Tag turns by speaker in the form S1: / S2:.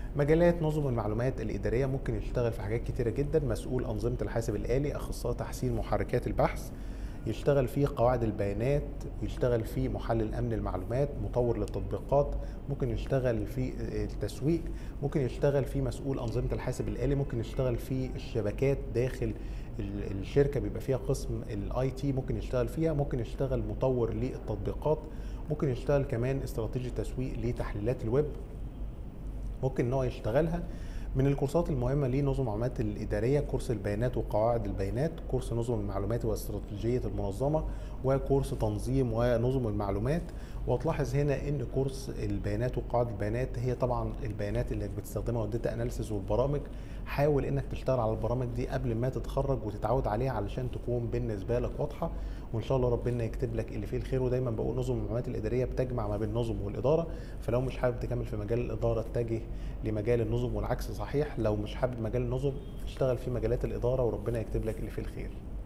S1: مجالات نظم المعلومات الإدارية ممكن يشتغل في حاجات كتيرة جدا: مسؤول أنظمة الحاسب الآلي، أخصائي تحسين محركات البحث، يشتغل في قواعد البيانات، يشتغل في محلل أمن المعلومات، مطور للتطبيقات، ممكن يشتغل في التسويق، ممكن يشتغل في مسؤول أنظمة الحاسب الآلي، ممكن يشتغل في الشبكات داخل الشركة بيبقى فيها قسم الاي تي ممكن يشتغل فيها، ممكن يشتغل مطور للتطبيقات، ممكن يشتغل كمان استراتيجي تسويق لتحليلات الويب ممكن ان هو يشتغلها. من الكورسات المهمه لنظم المعلومات الاداريه كورس البيانات وقواعد البيانات، كورس نظم المعلومات واستراتيجيه المنظمه، وكورس تنظيم ونظم المعلومات. وهتلاحظ هنا ان كورس البيانات وقواعد البيانات هي طبعا البيانات اللي بتستخدمها والداتا اناليسيس والبرامج. حاول انك تشتغل على البرامج دي قبل ما تتخرج وتتعود عليها علشان تكون بالنسبه لك واضحه، وان شاء الله ربنا يكتب لك اللي فيه الخير. ودايما بقول نظم المعلومات الاداريه بتجمع ما بين النظم والاداره، فلو مش حابب تكمل في مجال الاداره اتجه لمجال النظم، والعكس صحيح، لو مش حابب مجال النظم اشتغل في مجالات الاداره وربنا يكتب لك اللي فيه الخير.